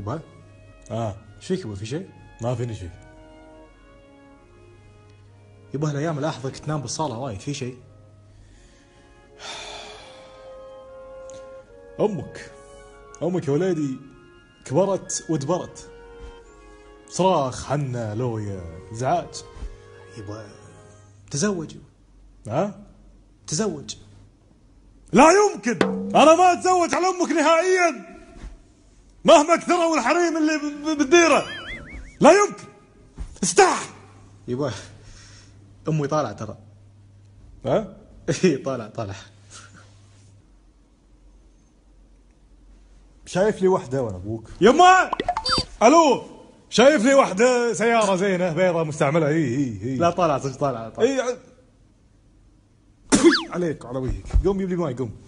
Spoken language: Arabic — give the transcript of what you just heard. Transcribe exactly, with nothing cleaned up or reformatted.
يبا اه ايش فيك يبا؟ في شيء؟ ما فيني شيء. يبا هالايام الاحظك تنام بالصاله وايد، في شيء؟ امك امك يا وليدي كبرت ودبرت، صراخ حنة لوية ازعاج. يبا تزوج يبا. ها؟ تزوج. لا يمكن، انا ما اتزوج على امك نهائيا مهما كثروا الحريم اللي ب- بالديره، لا يمكن. استح. يبا امي طالع ترى. ها؟ اي طالع طالع. شايف لي وحده وانا ابوك. يما الو، شايف لي وحده سياره زينه بيضة مستعمله. اي اي اي لا طالع صدق طالع طالع. اي عليك وعلى وجهك. قوم جيب لي ماي قوم.